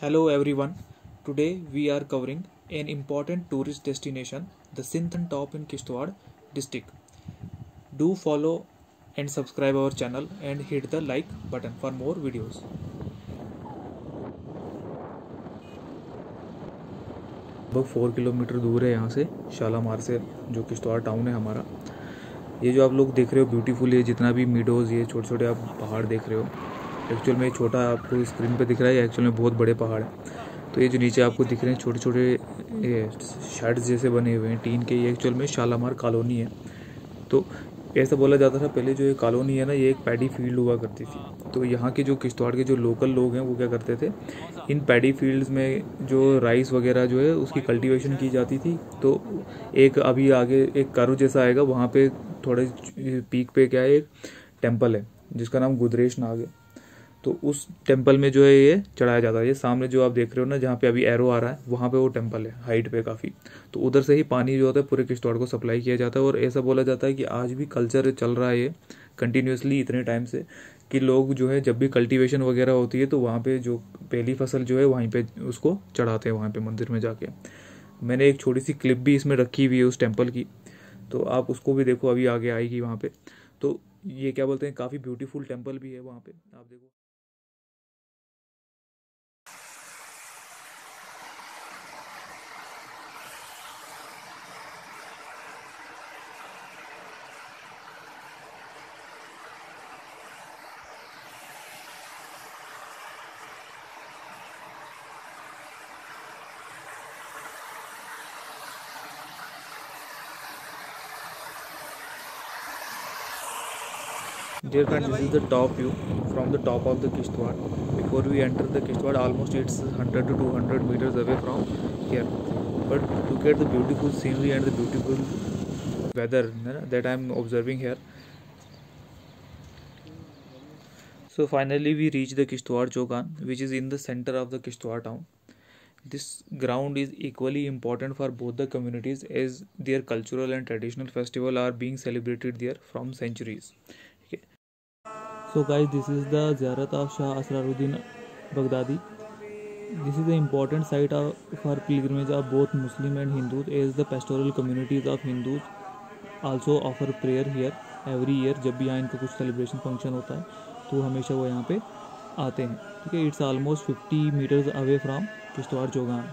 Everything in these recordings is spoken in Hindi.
Hello everyone. Today we are covering an important tourist destination, the Sinthan Top in Kishtwar district. Do follow and subscribe our channel and hit the like button for more videos. लगभग 4 किलोमीटर दूर है यहाँ से, शालामार से, जो किश्तवाड़ टाउन है हमारा। ये जो आप लोग देख रहे हो ब्यूटीफुल, ये जितना भी मीडोज़, ये छोटे छोटे आप पहाड़ देख रहे हो, एक्चुअल में छोटा आपको स्क्रीन पे दिख रहा है, एक्चुअल में बहुत बड़े पहाड़ हैं। तो ये जो नीचे आपको दिख रहे हैं छोटे छोटे ये शेड्स जैसे बने हुए हैं टीन के, ये एक्चुअल में शालामार कॉलोनी है। तो ऐसा बोला जाता था पहले, जो ये कॉलोनी है ना, ये एक पैडी फील्ड हुआ करती थी। तो यहाँ के जो किश्तवाड़ के जो लोकल लोग हैं वो क्या करते थे, इन पैडी फील्ड्स में जो राइस वगैरह जो है उसकी कल्टीवेशन की जाती थी। तो एक अभी आगे एक कारू जैसा आएगा, वहाँ पे थोड़े पीक पे क्या है, एक टेम्पल है जिसका नाम गुदरेश नाग है। तो उस टेम्पल में जो है ये चढ़ाया जाता है। ये सामने जो आप देख रहे हो ना, जहाँ पे अभी एरो आ रहा है, वहाँ पे वो टेम्पल है, हाइट पे काफ़ी। तो उधर से ही पानी जो होता है पूरे किश्तवाड़ को सप्लाई किया जाता है। और ऐसा बोला जाता है कि आज भी कल्चर चल रहा है ये कंटिन्यूसली इतने टाइम से, कि लोग जो है जब भी कल्टीवेशन वगैरह होती है तो वहाँ पे जो पहली फसल जो है वहीं पे उसको चढ़ाते हैं, वहाँ पे मंदिर में जाके। मैंने एक छोटी सी क्लिप भी इसमें रखी हुई है उस टेम्पल की, तो आप उसको भी देखो, अभी आगे आएगी वहाँ पे। तो ये क्या बोलते हैं, काफ़ी ब्यूटीफुल टेम्पल भी है वहाँ पे, आप देखो। Dear friends, this is the top view from the top of the Kishtwar. Before we enter the Kishtwar, almost it's 100 to 200 meters away from here. But look at the beautiful scenery and the beautiful weather that I'm observing here. So finally we reach the Kishtwar Chowgan, which is in the center of the Kishtwar town. This ground is equally important for both the communities, as their cultural and traditional festival are being celebrated there from centuries. So guys, this is the Ziyarat of Shah Asraruddin Baghdadi. This is the important site for pilgrimage of both Muslim and Hindus, as the pastoral communities of Hindus also offer prayer here every year. जब भी यहाँ इनका कुछ सेलिब्रेशन फंक्शन होता है तो हमेशा वो यहाँ पे आते हैं। ठीक है, it's almost 50 meters away from Kishtwar Chaugan.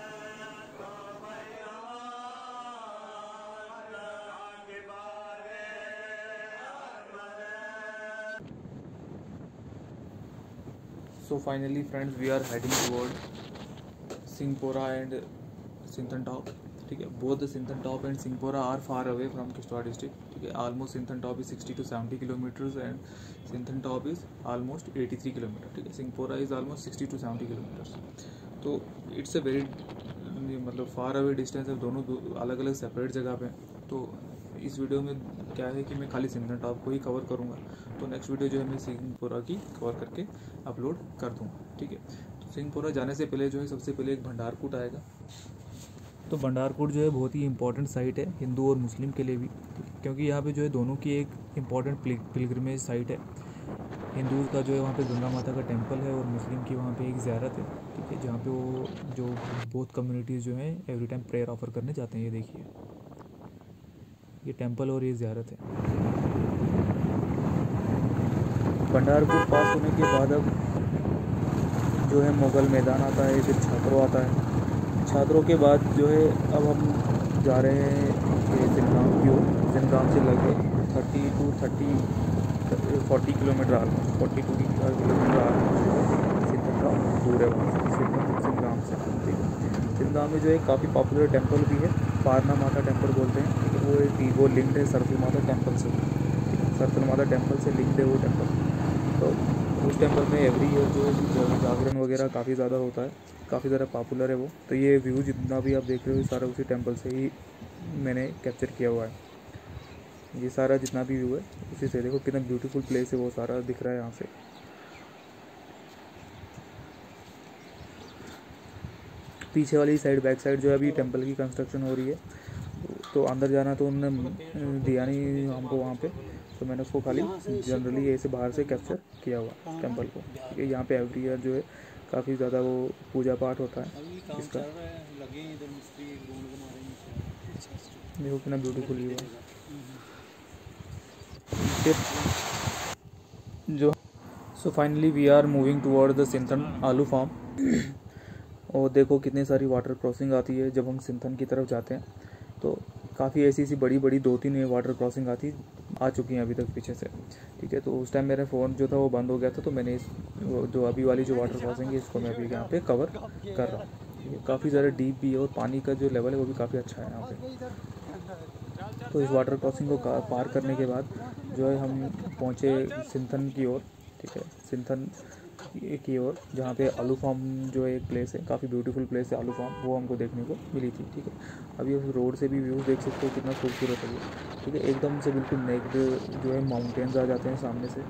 So finally friends, we are heading toward Singhpora and Sinthan Top. ठीक है, both the Sinthan Top and Singhpora are far away from Kishtwar district. ठीक है, almost Sinthan Top is 60 to 70 kilometers and Sinthan Top is almost 83 kilometers. ठीक है, Singhpora is almost 60 to 70 kilometers. तो it's a very मतलब फार अवे डिस्टेंस है, दोनों अलग अलग सेपरेट जगह पे। तो इस वीडियो में क्या है कि मैं खाली सिंथन टॉप को ही कवर करूँगा। तो नेक्स्ट वीडियो जो है मैं सिंहपुरा की कवर करके अपलोड कर दूँगा। ठीक है, तो सिंहपुरा जाने से पहले जो है सबसे पहले एक भंडारकूट आएगा। तो भंडारकूट जो है बहुत ही इंपॉर्टेंट साइट है हिंदू और मुस्लिम के लिए भी, क्योंकि यहाँ पे जो है दोनों की एक इम्पॉर्टेंट पिलग्रिमेज साइट है। हिंदूज़ का जो है वहाँ पे गंगा माता का टेंपल है, और मुस्लिम की वहाँ पे एक ज़ियारत है। ठीक है, जहाँ पे वो जो बोथ कम्युनिटीज़ जो हैं एवरी टाइम प्रेयर ऑफर करने जाते हैं। ये देखिए, ये टेंपल और ये ज़ियारत है। भंडारकूट पास होने के बाद अब जो है मुगल मैदान आता है, फिर छात्रों आता है। छात्रों के बाद जो है अब हम जा रहे हैं जिनगाम की ओर। जिनगाम से लगभग 40 kilometer almost 42 kilometer almost Sindhgam दूर है वहाँ से, सिंधगाम से। ठीक है, सिंधगाम में जो है काफ़ी पॉपुलर टेंपल भी है, पारना माता टेंपल बोलते हैं। ठीक है, वो लिंक्ड है सरथल माता टेंपल से। सरथल माता टेंपल से लिंक्ड है वो टेंपल। तो उस टेंपल में एवरी ईयर जो है जागरण वगैरह काफ़ी ज़्यादा होता है, काफ़ी ज़्यादा पॉपुलर है वो। तो ये व्यू जितना भी आप देख रहे हो सारा उसी टेंपल से ही मैंने कैप्चर किया हुआ है। ये सारा जितना भी व्यू है उसी से, देखो कितना ब्यूटीफुल प्लेस है, वो सारा दिख रहा है यहाँ से। पीछे वाली साइड, बैक साइड जो है अभी टेंपल की कंस्ट्रक्शन हो रही है, तो अंदर जाना तो उन्होंने दिया नहीं हमको वहाँ पे, तो मैंने उसको खाली जनरली ऐसे बाहर से कैप्चर किया हुआ टेंपल को। यहाँ पे एवरी ईयर जो है काफ़ी ज़्यादा वो पूजा पाठ होता है अभी काम इसका। चल रहा है, लगे हैं इधर मिस्त्री, एक रोड बना रहे हैं नीचे। देखो कितना ब्यूटीफुल व्यू है। फिर जो so finally we are moving toward the Sinthan aloo farm. और देखो कितनी सारी वाटर क्रॉसिंग आती है जब हम सिंथन की तरफ जाते हैं। तो काफ़ी ऐसी बड़ी बड़ी 2-3 वाटर क्रॉसिंग आ चुकी हैं अभी तक पीछे से, ठीक है। तो उस टाइम मेरा फ़ोन जो था वो बंद हो गया था, तो मैंने इस जो अभी वाली जो वाटर क्रॉसिंग है इसको मैं अभी यहाँ पे कवर कर रहा हूँ, ठीक है। काफ़ी ज़्यादा डीप भी है और पानी का जो लेवल है वो भी काफ़ी अच्छा है यहाँ पे। तो इस वाटर क्रॉसिंग को पार करने के बाद जो है हम पहुँचे सिंथन की ओर, ठीक है, सिंथन की ओर, जहाँ पे आलू फार्म जो है एक प्लेस है, काफ़ी ब्यूटीफुल प्लेस है आलू फार्म, वो हमको देखने को मिली थी, ठीक है। अभी उस रोड से भी व्यूज़ देख सकते हो कितना खूबसूरत है ये, ठीक है। एकदम से बिल्कुल नेक्ड जो है माउंटेन्स आ जाते हैं सामने से।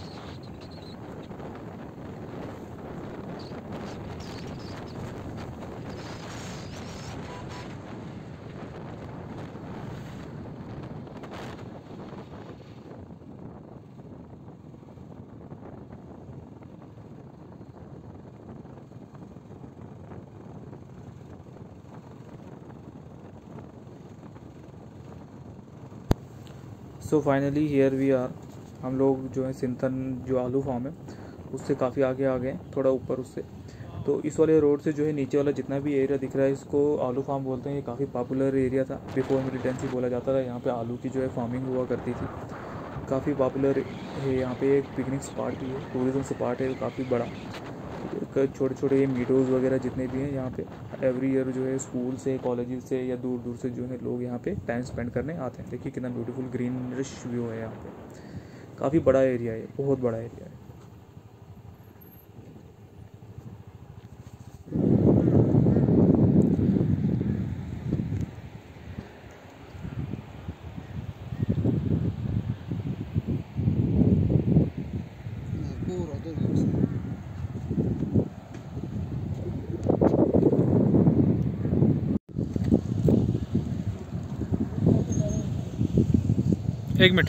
So finally here we are, हम लोग जो है सिंथन जो आलू फार्म है उससे काफ़ी आगे आ गए, थोड़ा ऊपर उससे। तो इस वाले रोड से जो है नीचे वाला जितना भी एरिया दिख रहा है इसको आलू फार्म बोलते हैं। ये काफ़ी पॉपुलर एरिया था, बिफोर मिलिटेंसी बोला जाता था। यहाँ पे आलू की जो है फार्मिंग हुआ करती थी, काफ़ी पॉपुलर है। यहाँ पे एक पिकनिक स्पॉट भी है, टूरिज्म स्पॉट है काफ़ी बड़ा। छोटे छोटे ये मीडोज़ वगैरह जितने भी हैं यहाँ पे एवरी ईयर जो है स्कूल से, कॉलेज से या दूर दूर से जो है लोग यहाँ पे टाइम स्पेंड करने आते हैं। देखिए कितना ब्यूटीफुल ग्रीनरिश व्यू है यहाँ पे, काफ़ी बड़ा एरिया है, बहुत बड़ा एरिया है। एक minute,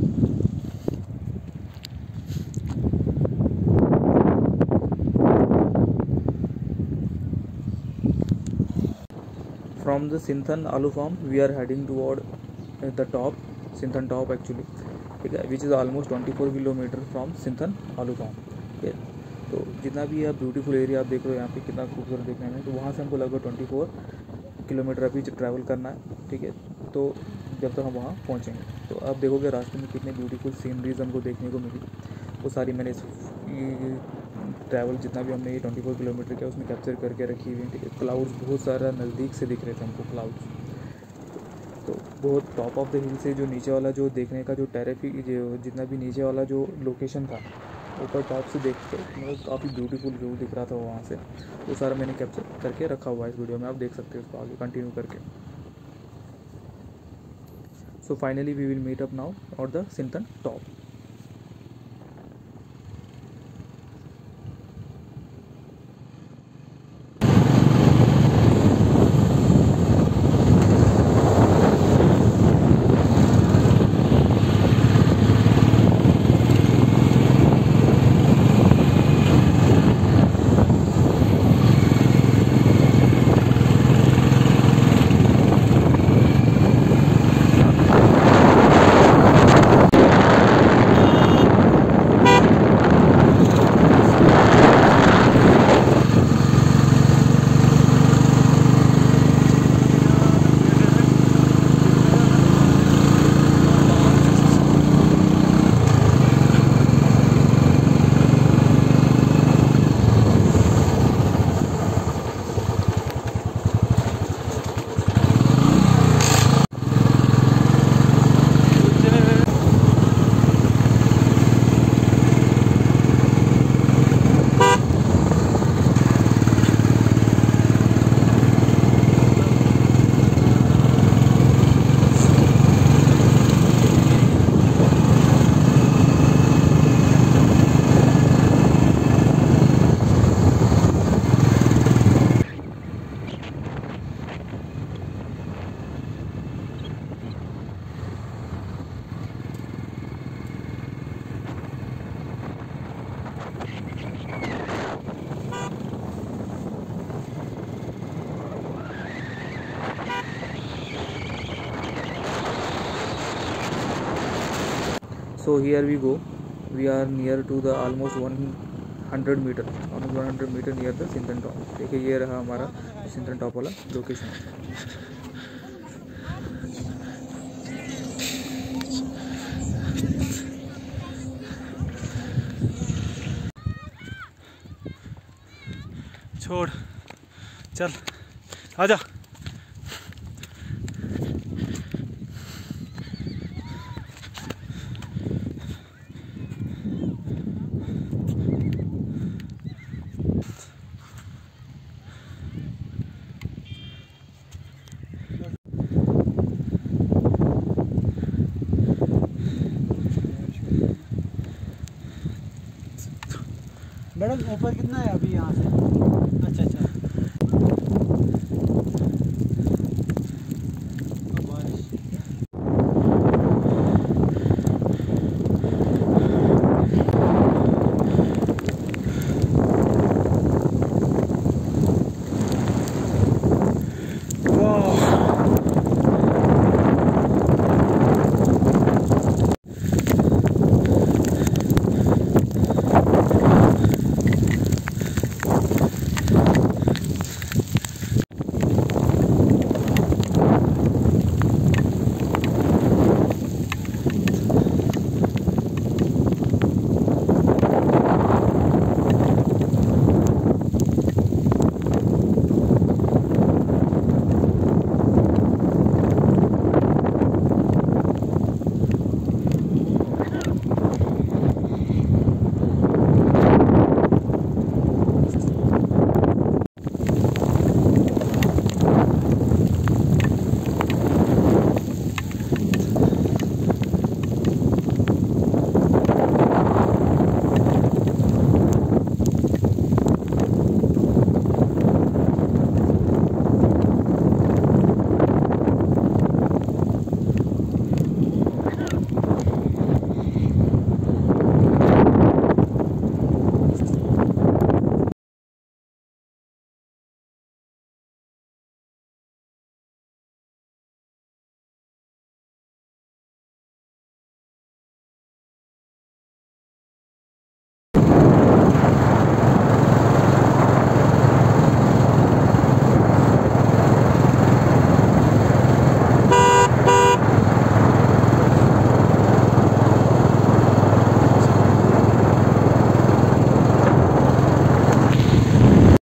from the Sinthan aloo farm we are heading toward the top, Sinthan top actually, ठीक है, which is almost 24 kilometer from Sinthan aloo farm, ठीक है। तो जितना भी आप ब्यूटीफुल एरिया आप देख रहे हो यहाँ पे कितना खूबसूरत देखने में, तो वहाँ से हमको लगभग 24 किलोमीटर अभी ट्रैवल करना है, ठीक है। तो जब तक हम वहाँ पहुँचेंगे तो आप देखोगे रास्ते में कितने ब्यूटीफुल सीनरीज हमको देखने को मिली। वो सारी मैंने ट्रैवल जितना भी हमने ये 24 किलोमीटर किया उसमें कैप्चर करके रखी हुई है, ठीक है। क्लाउड्स बहुत सारा नज़दीक से दिख रहे थे हमको क्लाउड्स। तो बहुत टॉप ऑफ द हिल से जो नीचे वाला जो देखने का जो टेरेफिक जो जितना भी नीचे वाला जो लोकेशन था ऊपर टॉप से देखते मतलब काफ़ी ब्यूटीफुल व्यू दिख रहा था वहाँ से। वो सारा मैंने कैप्चर करके रखा हुआ है इस वीडियो में, आप देख सकते हो उसको आगे कंटिन्यू करके। So finally we will meet up now और the Sinthan top. So here we go. We are near to the almost 100 meter, almost 100 meter near the Sinthan top. देखिए ये रहा हमारा सिंथन टॉप वाला लोकेशन. छोड़ चल आजा. मैडम ऊपर कितना है अभी यहाँ से?